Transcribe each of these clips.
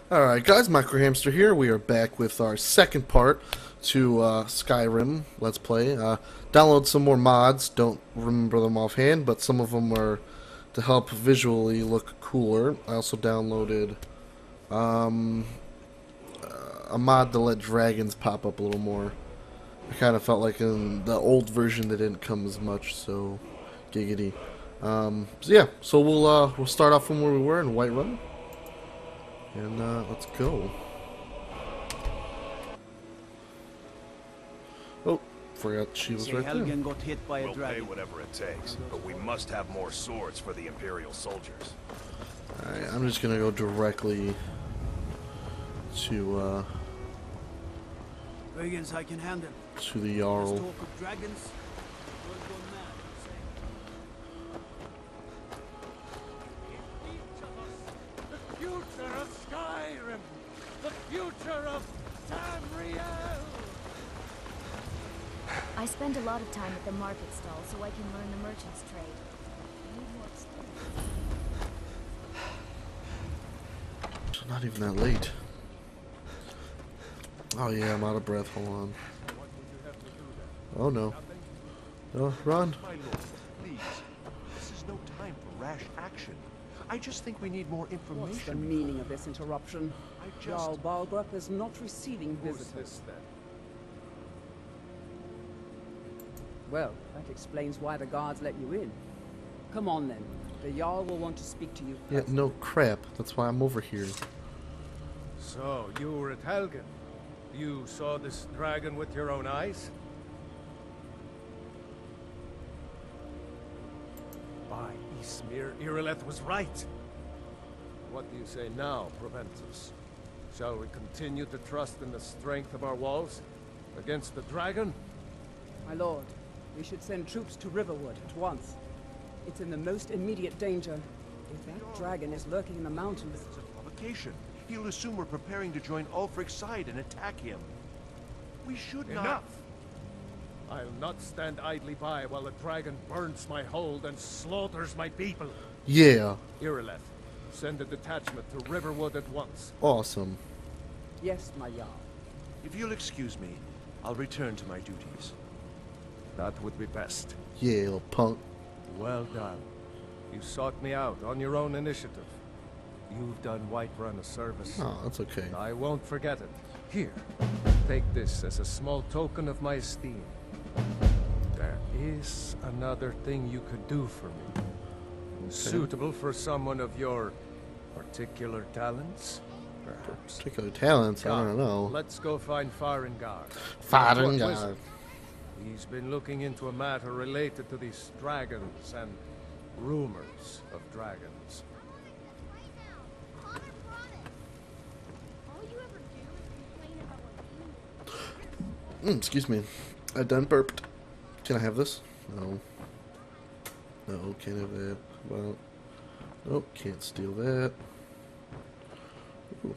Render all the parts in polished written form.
Alright guys, Microhamster here. We are back with our second part to Skyrim Let's Play. Download some more mods, don't remember them offhand, but some of them are to help visually look cooler. I also downloaded a mod to let dragons pop up a little more. I kind of felt like in the old version they didn't come as much, so giggity. So we'll start off from where we were in Whiterun. And let's go. Oh, forgot she was right there. Helgen got hit by a We'll dragon. pay whatever it takes, but we must have more swords for the Imperial soldiers. Alright, I'm just gonna go directly to Huygens, I can handle. to the This Jarl. talk of dragons will go mad, The future of Skyrim! The future of Tamriel! I spend a lot of time at the market stall so I can learn the merchant's trade. I need more experience. It's not even that late. Oh yeah, I'm out of breath. Hold on. Oh no. Oh, run. My lord, please. This is no time for rash action. I just think we need more information. What's the meaning of this interruption? Jarl Balgrup is not receiving visitors. Well, that explains why the guards let you in. Come on then. The Jarl will want to speak to you. Yeah, no crap. That's why I'm over here. So, you were at Helgen. You saw this dragon with your own eyes? By Ismir, Irileth was right. What do you say now, Proventus? Shall we continue to trust in the strength of our walls against the dragon? My lord, we should send troops to Riverwood at once. It's in the most immediate danger. If that dragon is lurking in the mountains... It's a provocation. He'll assume we're preparing to join Ulfric's side and attack him. We should not... Enough! I'll not stand idly by while the dragon burns my hold and slaughters my people. Yeah. Irileth, send a detachment to Riverwood at once. Awesome. Yes, my Jarl. If you'll excuse me, I'll return to my duties. That would be best. Yeah, little punk. Well done. You sought me out on your own initiative. You've done Whiterun a service. Oh, that's okay. I won't forget it. Here, take this as a small token of my esteem. There is another thing you could do for me. Suitable for someone of your particular talents, perhaps. Particular talents, I don't know. Let's go find Farengar. Farengar. He's been looking into a matter related to these dragons and rumors of dragons. Excuse me. I done burped. Can I have this? No. No, can't have that. Well, nope, can't steal that. Ooh.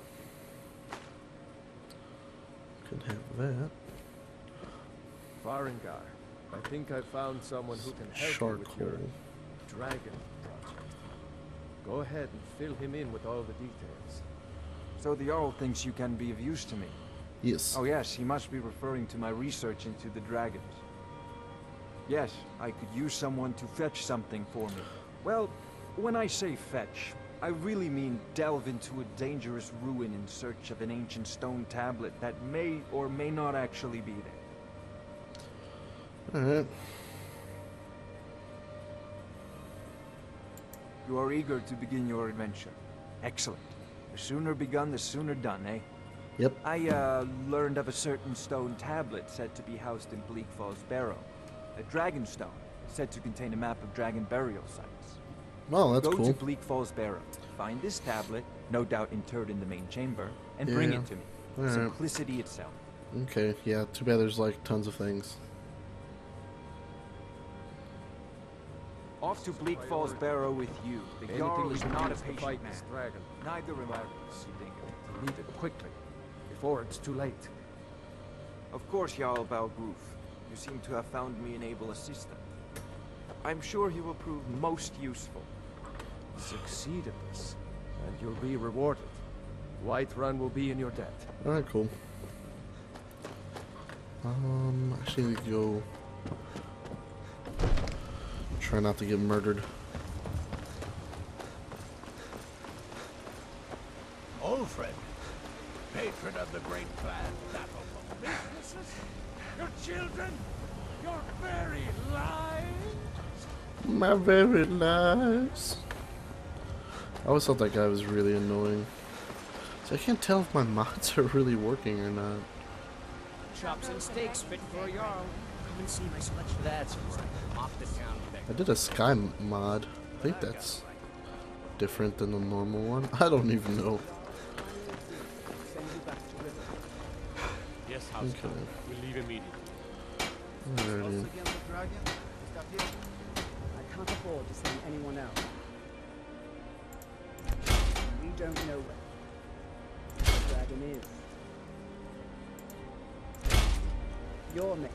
Can have that. Farengar, I think I found someone who can help you with your Charcoal. dragon project. Go ahead and fill him in with all the details. So the Jarl thinks you can be of use to me. Yes. Oh yes, he must be referring to my research into the dragons. Yes, I could use someone to fetch something for me. Well, when I say fetch, I really mean delve into a dangerous ruin in search of an ancient stone tablet that may or may not actually be there. Alright. You are eager to begin your adventure. Excellent. The sooner begun, the sooner done, eh? Yep. I, learned of a certain stone tablet said to be housed in Bleak Falls Barrow. A dragon stone, said to contain a map of dragon burial sites. Oh, that's Go cool. to Bleak Falls Barrow, find this tablet, no doubt interred in the main chamber, and bring Yeah. it to me. Alright. Simplicity itself. Okay, yeah, too bad there's like tons of things. Off to Bleak Falls Barrow with you. The Jarl Anything is we can not a use to patient fight man. this dragon. Neither am I. We need it quickly, before it's too late. Of course, Jarl Balgruf. You seem to have found me an able assistant. I'm sure he will prove most useful. Succeed at this, and you'll be rewarded. Whiterun will be in your debt. Alright, cool. Actually, we go. Try not to get murdered. Ulfred, patron of the great clan battle of businesses, your children, your very lives. My very lives. I always thought that guy was really annoying. So I can't tell if my mods are really working or not. Chops and steaks fit for a Jarl. Come and see my selection. That's right. Off the town back. I did a sky mod. I think that's different than the normal one. I don't even know. Send you back to River. Yes, House. Okay. We'll leave immediately. Alrighty. Against the dragon? Stop here. I can't afford to send anyone else. We don't know where the dragon is. Your mission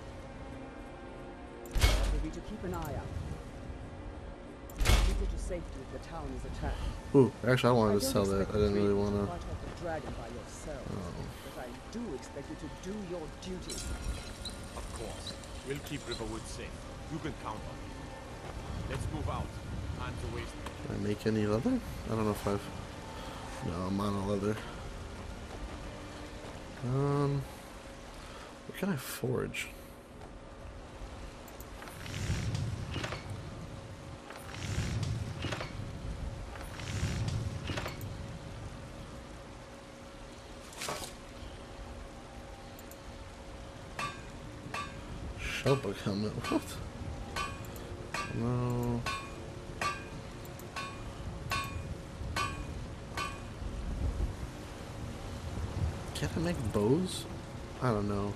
will be to keep an eye out. Keep it to safety if the town is attacked. Ooh, actually, I wanted to don't sell that. I expect didn't you really to want to. fight off the dragon by yourself, but I do expect you to do your duty. Of course. We'll keep Riverwood safe. You can count on it. Let's move out. Time to waste. Can I make any leather? I don't know if I've. No, I'm on a leather. What can I forge? Shellbug helmet. What? No. Can I make bows? I don't know.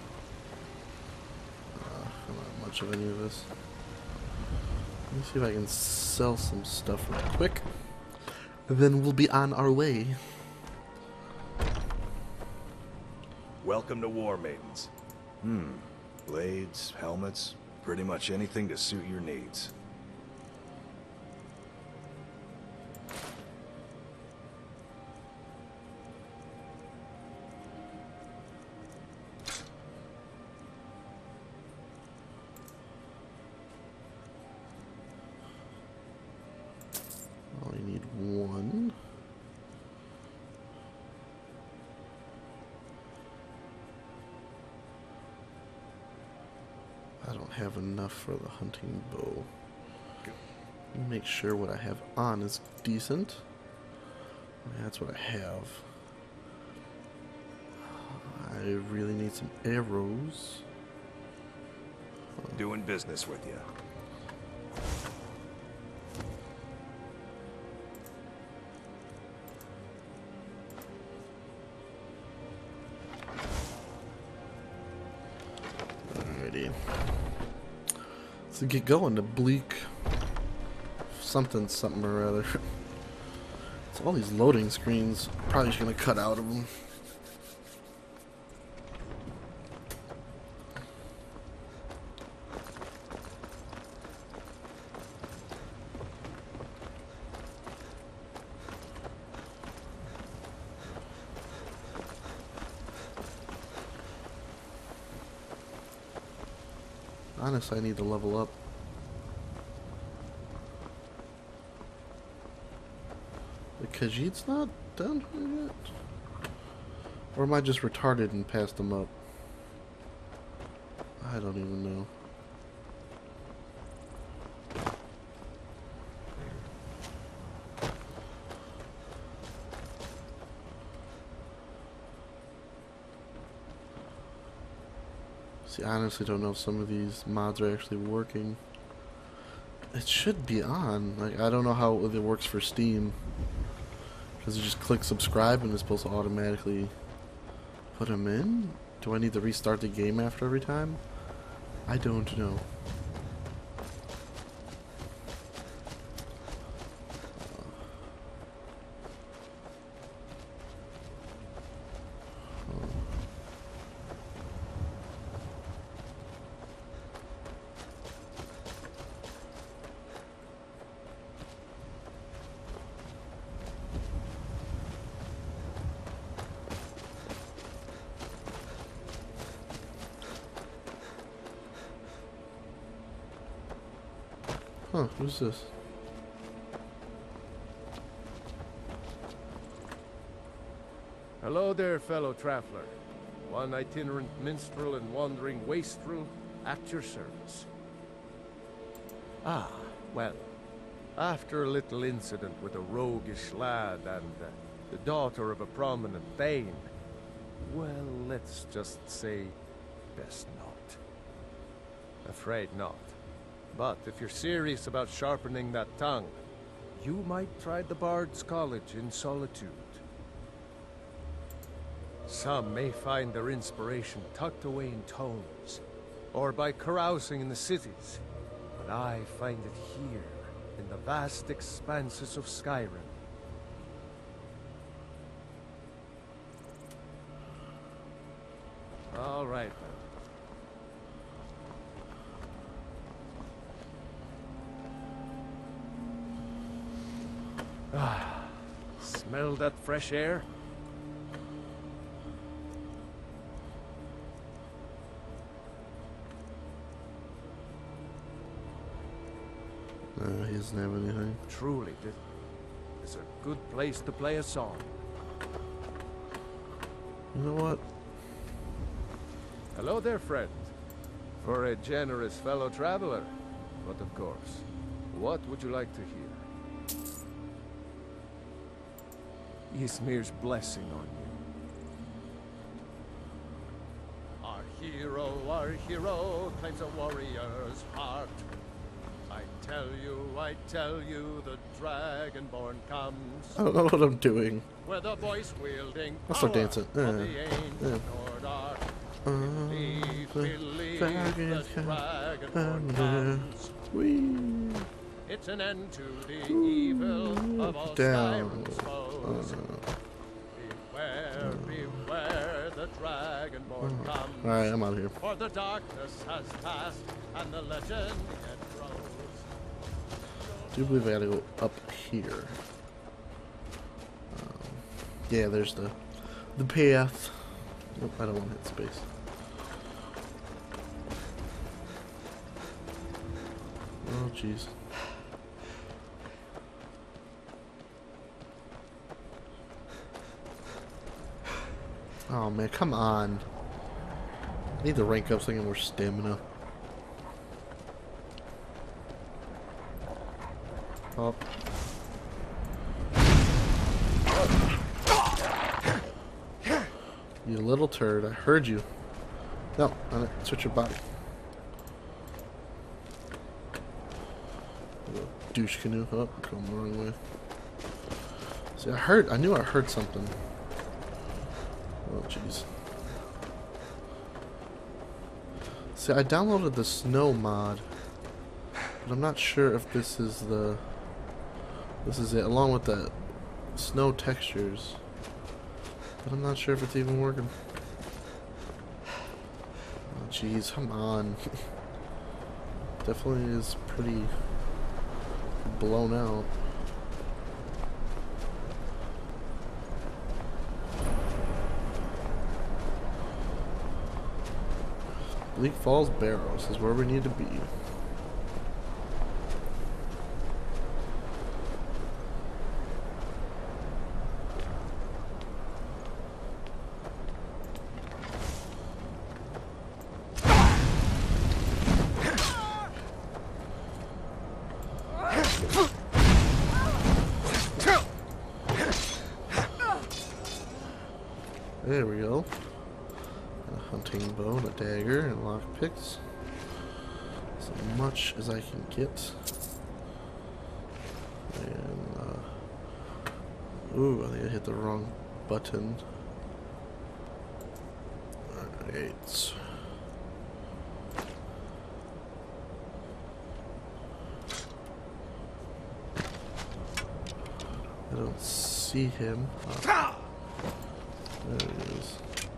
I'm not much of any of this. Let me see if I can sell some stuff real quick. Then we'll be on our way. Welcome to War Maidens. Blades, helmets, pretty much anything to suit your needs. I only need one. I don't have enough for the hunting bow. Let me make sure what I have on is decent. That's what I have. I really need some arrows. Doing business with you. Alrighty. Let's get going to Bleak something or other. It's all these loading screens. Probably just gonna cut out of them. Honestly, I need to level up. The Khajiit's not done yet? Or am I just retarded and passed them up? I don't even know. See, I honestly don't know if some of these mods are actually working. It should be on. Like, I don't know how it works for Steam. Because you just click subscribe and it's supposed to automatically put them in? Do I need to restart the game after every time? I don't know. Huh, who's this? Hello there, fellow traveler. One itinerant minstrel and wandering wastrel at your service. Ah, well, after a little incident with a roguish lad and the daughter of a prominent thane, well, let's just say, best not. Afraid not. But if you're serious about sharpening that tongue, you might try the Bard's College in Solitude. Some may find their inspiration tucked away in tomes, or by carousing in the cities, but I find it here, in the vast expanses of Skyrim. All right, then. Ah, smell that fresh air? He doesn't have anything. Truly, this is a good place to play a song. You know what? Hello there, friend. For a generous fellow traveler. But of course, what would you like to hear? Ysmir's blessing on you. Our hero claims a warrior's heart. I tell you, the Dragonborn comes. I don't know what I'm doing. With a voice wielding I'll start dancing. of the ancient Nordar. Believe the Dragonborn comes. Whee! It's an end to the evil of all Down. Skyrim's foes. Beware, beware, the Dragonborn comes. Alright, I'm out of here. For the darkness has passed, and the legend yet grows. I do believe I gotta go up here. Yeah, there's the path. Nope, I don't want to hit space. Oh, jeez. Oh man, come on. I need to rank up so I get more stamina. Oh. You little turd, I heard you. No, switch your body. Douche canoe. Oh, I'm going the wrong way. See, I knew I heard something. Oh, jeez. See, I downloaded the snow mod, but I'm not sure if this is it, along with the snow textures. But I'm not sure if it's even working. Oh, jeez, come on. Definitely is pretty blown out. Bleak Falls Barrows is where we need to be. There we go. A hunting bow, and a dagger, and lockpicks. As much as I can get. And, ooh, I think I hit the wrong button. Alright. I don't see him. Oh. There he is.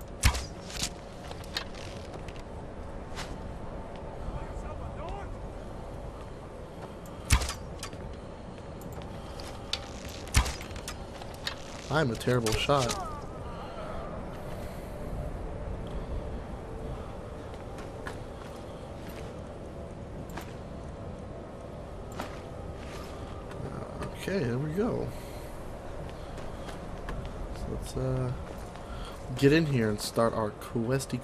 I'm a terrible shot. Okay, there we go. So let's get in here and start our quest.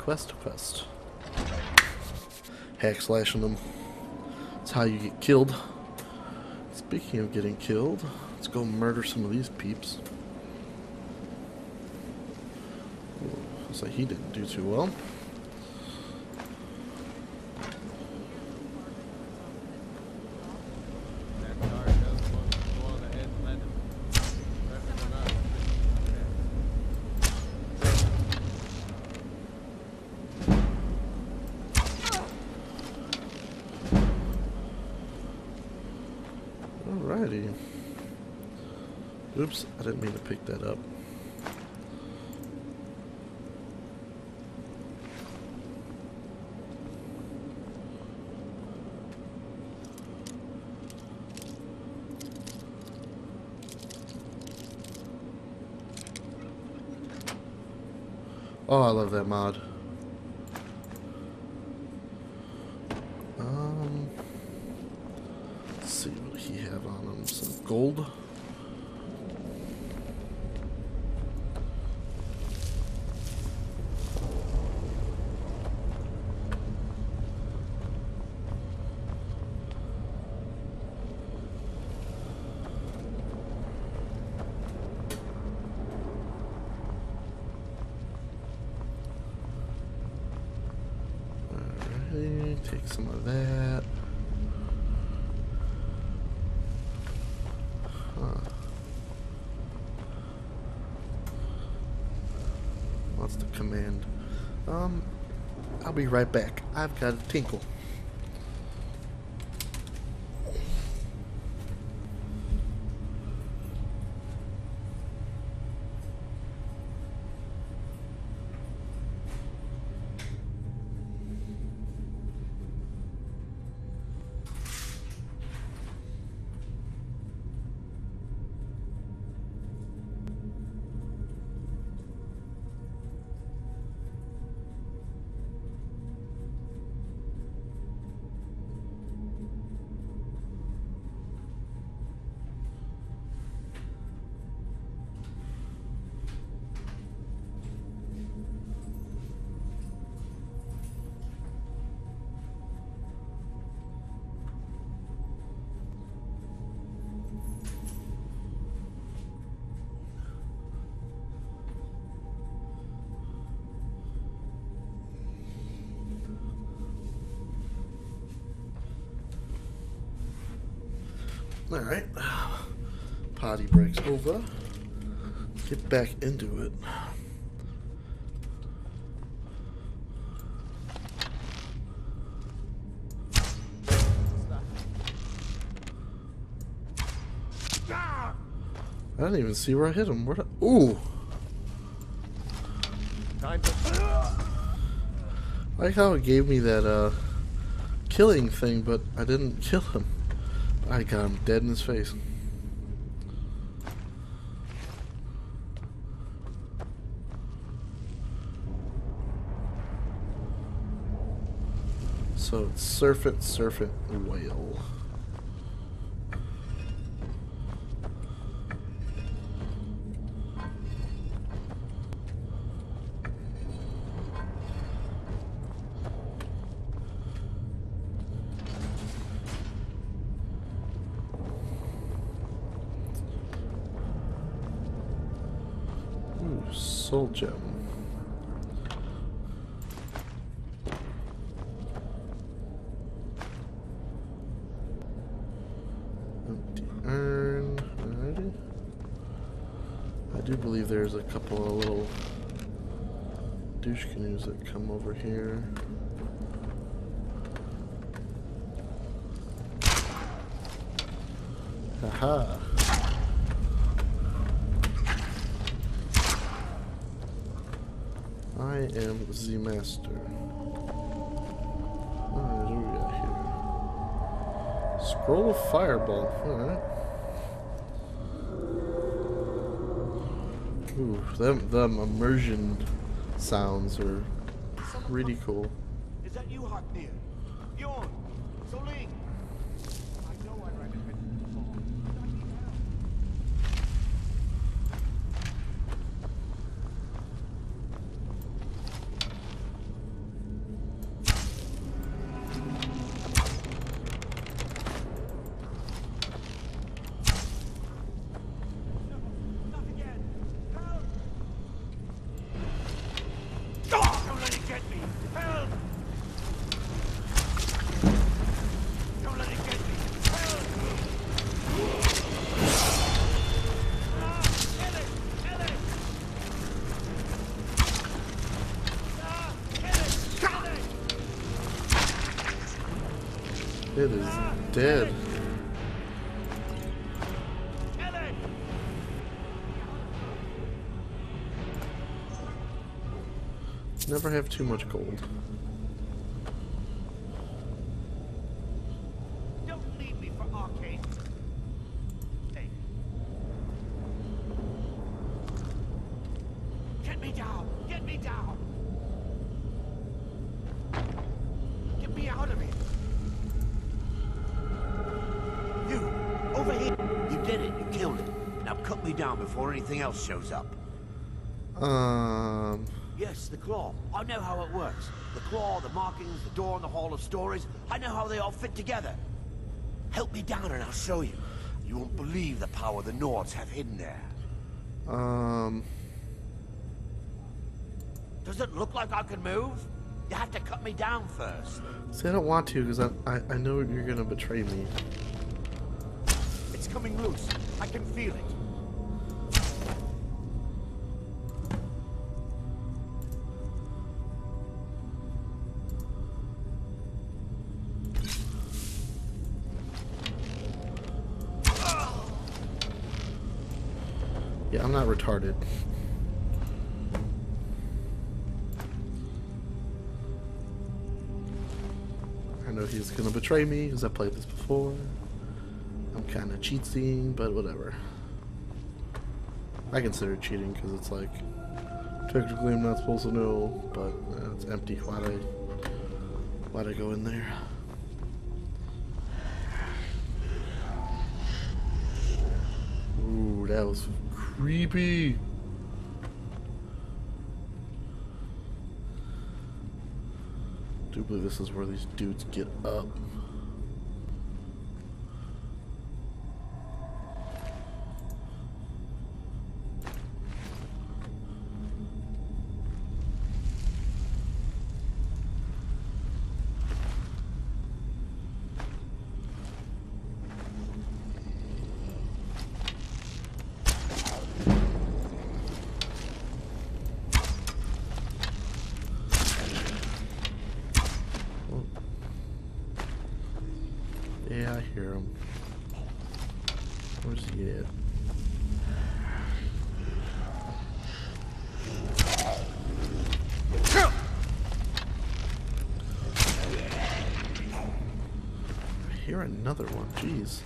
Hack slashing them. That's how you get killed. Speaking of getting killed, let's go murder some of these peeps. Ooh, looks like he didn't do too well. Alrighty. Oops, I didn't mean to pick that up. Oh, I love that mod. Let's see what he have on him. Some gold. Alright, take some of that. What's the command? I'll be right back. I've got a tinkle. Alright. Potty breaks over. Get back into it. I didn't even see where I hit him. Where ooh! Time to... I like how it gave me that killing thing, but I didn't kill him. I got him dead in his face. So it's Surfeit Whale. Soul gem. Empty urn. Alrighty. I do believe there's a couple of little douche canoes that come over here. Haha. I am the master. Alright, what do we got here? Scroll of Fireball. Alright. Ooh, them immersion sounds are pretty cool. Is that you, Haknir? Bjorn? Soling? I know I recommend you before. It is dead. Never have too much gold. Don't leave me for Arcane. Hey. Get me down! Get me down! Get me out of here! You! Over here! You did it! You killed it! Now cut me down before anything else shows up. Yes, the claw. I know how it works. The claw, the markings, the door in the Hall of Stories. I know how they all fit together. Help me down and I'll show you. You won't believe the power the Nords have hidden there. Does it look like I can move? You have to cut me down first. See, I don't want to because I know you're gonna betray me. It's coming loose. I can feel it. Yeah, I'm not retarded. I know he's gonna betray me because I played this before. I'm kind of cheating, but whatever. I consider it cheating because it's like technically I'm not supposed to know, but it's empty. Why'd I go in there? Ooh, that was creepy. I do believe this is where these dudes get up. Yeah, I hear him. Where's he at? I hear another one. Jeez.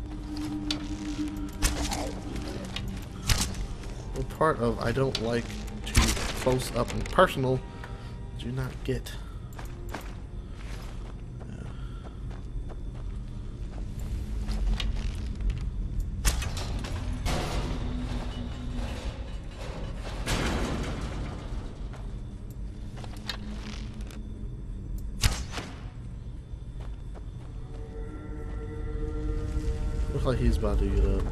Well, part of I don't like to close up and personal do not get. Looks like he's about to get up.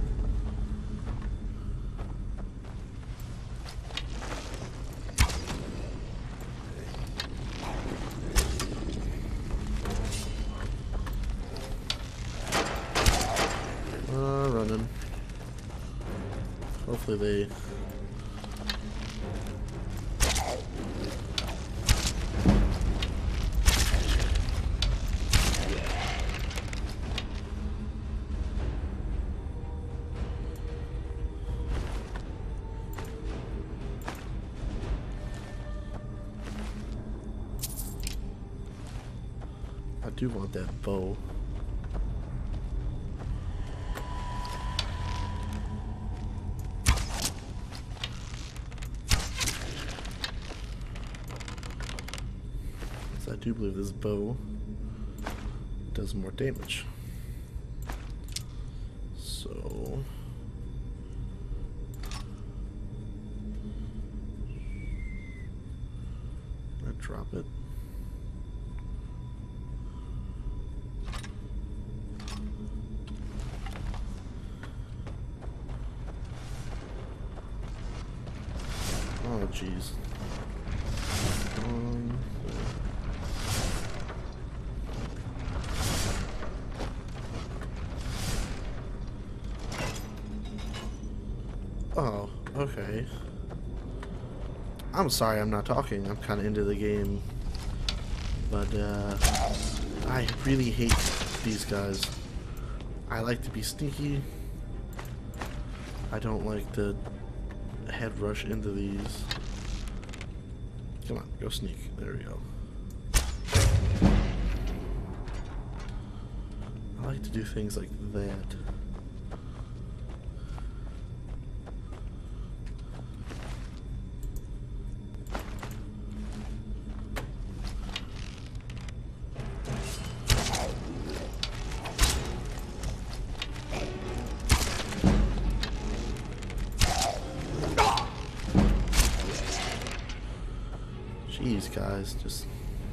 Running. Hopefully they... I do want that bow. So I do believe this bow does more damage. So I drop it. Oh, jeez. Oh, okay. I'm sorry I'm not talking. I'm kind of into the game. But I really hate these guys. I like to be sneaky. I don't like to head rush into these. Come on, go sneak. There we go. I like to do things like that. Jeez, guys, just...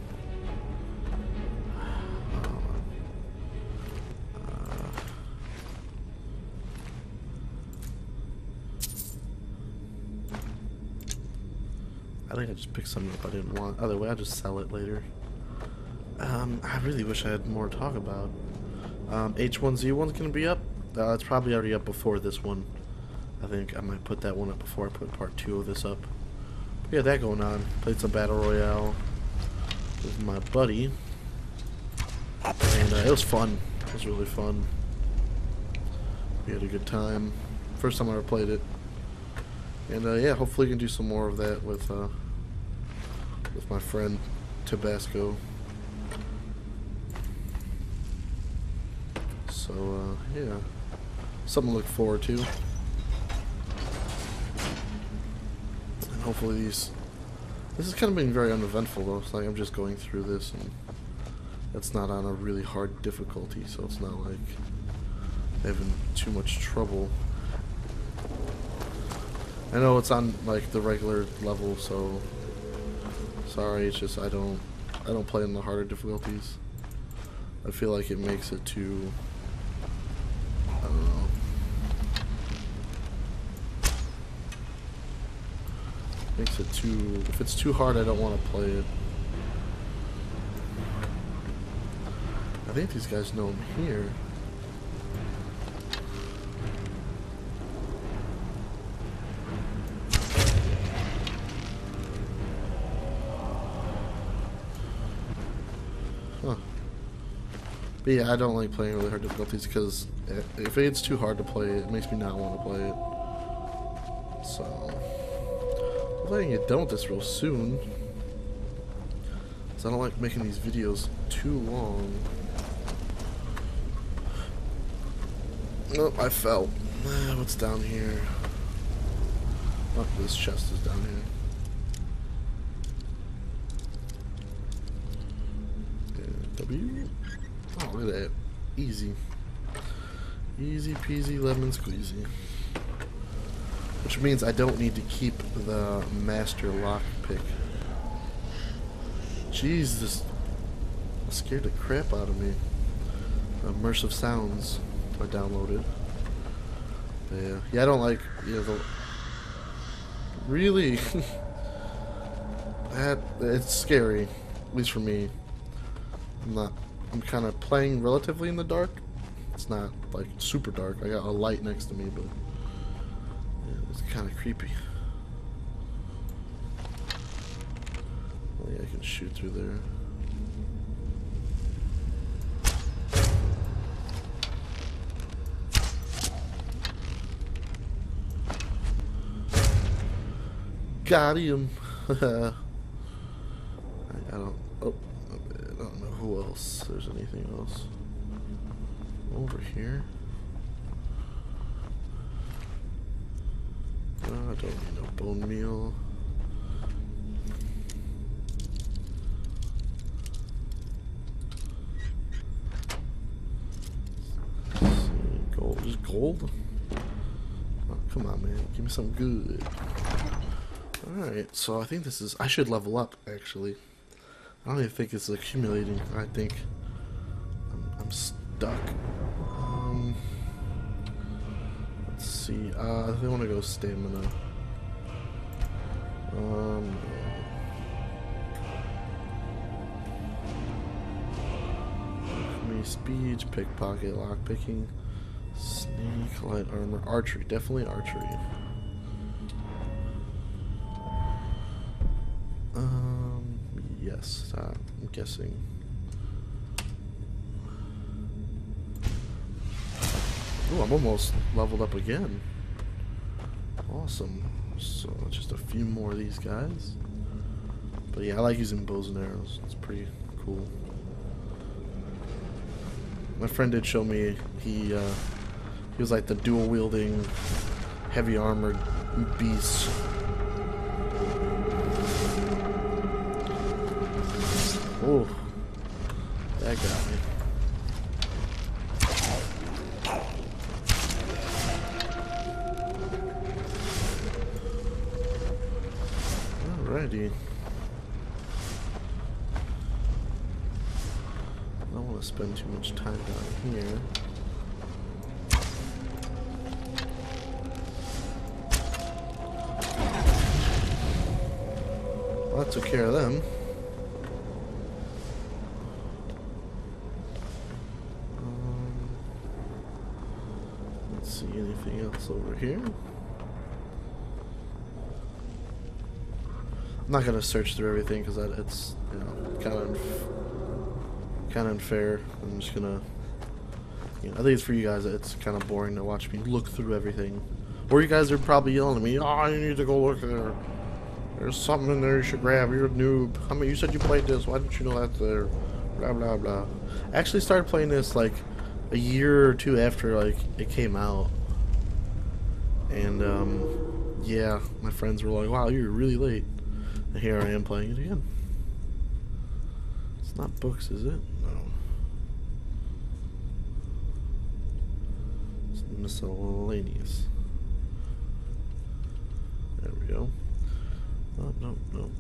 I think I just picked something up I didn't want. Other way, I'll just sell it later. I really wish I had more to talk about. H1Z1's gonna be up. It's probably already up before this one. I think I might put that one up before I put part 2 of this up. But yeah, that going on. Played some Battle Royale with my buddy. And it was fun. It was really fun. We had a good time. First time I ever played it. And yeah, hopefully we can do some more of that with my friend Tabasco. So yeah, something to look forward to. And hopefully this has kind of been very uneventful though. It's like I'm just going through this, and it's not on a really hard difficulty, so it's not like having too much trouble. I know it's on like the regular level, so sorry. It's just I don't play in the harder difficulties. I feel like it makes it too, I don't know. Makes it too. If it's too hard, I don't want to play it. I think these guys know I'm here. Huh. But yeah, I don't like playing really hard difficulties because if it gets too hard to play, it makes me not want to play it. So, hopefully I can get done with this real soon. Because I don't like making these videos too long. Nope, I fell. What's down here? Oh, this chest is down here. W. Oh, look at that. Easy. Easy peasy lemon squeezy. Which means I don't need to keep the master lockpick. Jeez, this scared the crap out of me. Immersive sounds I downloaded. But yeah, I don't like, you know, the really it's scary, at least for me. I'm kind of playing relatively in the dark. It's not like super dark. I got a light next to me, but yeah, it's kind of creepy. Oh, yeah, I can shoot through there. Got him. I don't. Oh, I don't know who else. There's anything else over here? I don't need no bone meal. Gold, just gold. Oh, come on, man, give me some good. Alright, so I think this is... I should level up, actually. I don't even think it's accumulating. I think I'm stuck. Let's see. I think I want to go stamina. Alchemy, speed, pickpocket, lockpicking, sneak, light armor, archery. Definitely archery. quest, I'm guessing. Oh, I'm almost leveled up again. Awesome. So just a few more of these guys. But yeah, I like using bows and arrows. It's pretty cool. My friend did show me he was like the dual wielding, heavy armored beast. Oh, that got me. Alrighty. I don't want to spend too much time down here. Well, that took care of them. Let's see, anything else over here? I'm not gonna search through everything because it's, you know, kind of unfair. I'm just gonna, you know, I think it's for you guys. It's kind of boring to watch me look through everything, or you guys are probably yelling at me, "Oh, you need to go look there. There's something in there you should grab. You're a noob. I mean, you said you played this. Why didn't you know that's there?" Blah blah blah. I actually started playing this like a year or two after like it came out, and yeah, my friends were like, "Wow, you're really late." And here I am playing it again. It's not books, is it? No. It's miscellaneous. There we go. Oh, no, no.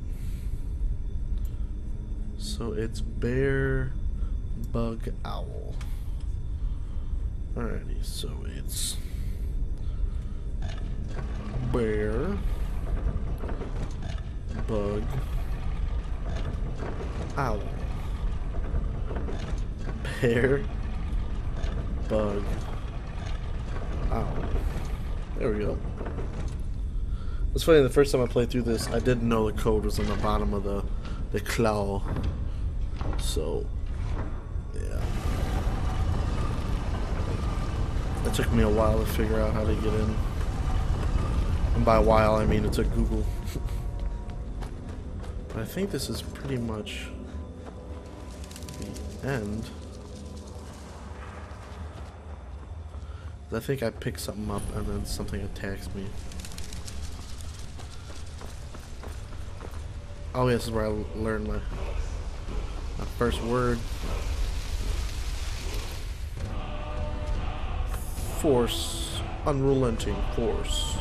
So it's bear, bug, owl. Alrighty, so it's bear, bug, owl. Bear, bug, owl. There we go. It's funny, the first time I played through this, I didn't know the code was on the bottom of the claw. So, yeah. It took me a while to figure out how to get in. And by a while, I mean it took Google. But I think this is pretty much the end. I think I picked something up and then something attacks me. Oh, yeah, this is where I learned my first word. Force. Unrelenting force.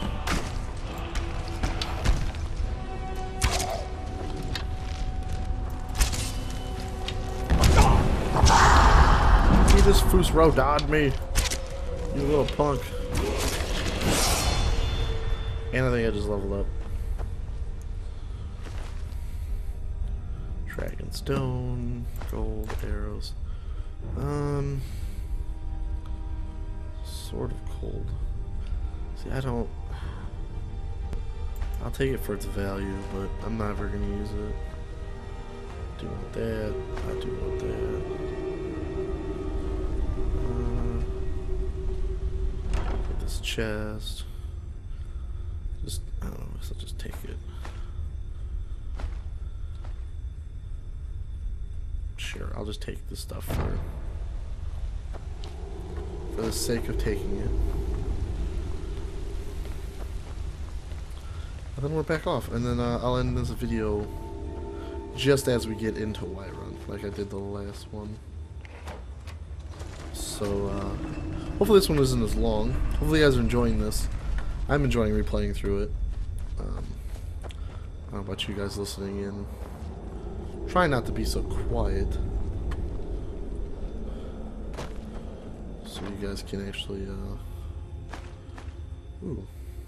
See, this foos rodad me. You little punk. And I think I just leveled up. Dragonstone, gold, arrows. Sword of cold. See, I'll take it for its value, but I'm never gonna use it. I do want that. I do want that. Put this chest. Just, I don't know, I'll just take it. Sure, I'll just take this stuff for the sake of taking it. And then we're back off, and then I'll end this video just as we get into Whiterun, like I did the last one. So, hopefully this one isn't as long. Hopefully you guys are enjoying this. I'm enjoying replaying through it. I don't know about you guys listening in. Try not to be so quiet, so you guys can actually, ooh.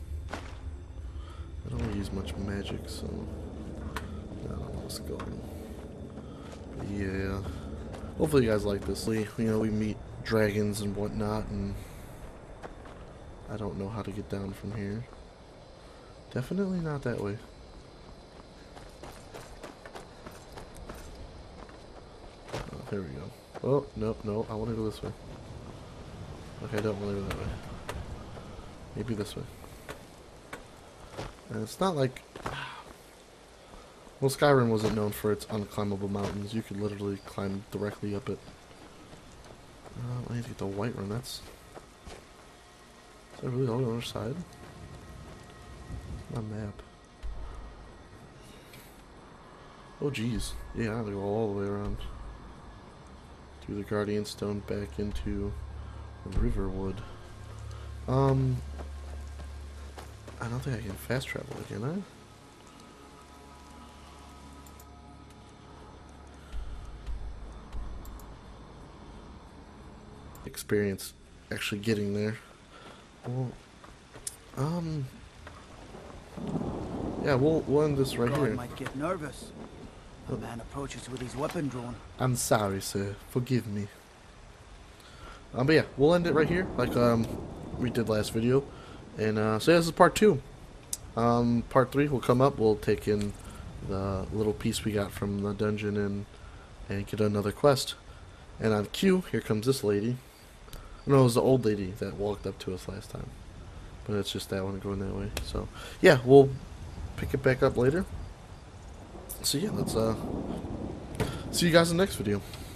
I don't use much magic, so I don't know what's going. But yeah, hopefully you guys like this. You know, we meet dragons and whatnot, and I don't know how to get down from here. Definitely not that way. Here we go. Oh, no, no, I want to go this way. Okay, I don't want to go that way. Maybe this way. And it's not like... Well, Skyrim wasn't known for its unclimbable mountains. You could literally climb directly up it. I need to get the white run. That's... Is that really on the other side? My map. Oh, geez. Yeah, I have to go all the way around. Through the Guardian Stone back into Riverwood. I don't think I can fast travel again, can I? Experience actually getting there. Well, yeah, we'll end this right God here. might get nervous. A man approaches with his weapon drawn. I'm sorry, sir. Forgive me. But yeah, we'll end it right here, like we did last video. And so yeah, this is part 2. Part 3 will come up. We'll take in the little piece we got from the dungeon and get another quest. And on cue, here comes this lady. No, it was the old lady that walked up to us last time. But it's just that one going that way. So yeah, we'll pick it back up later. So yeah, let's see you guys in the next video.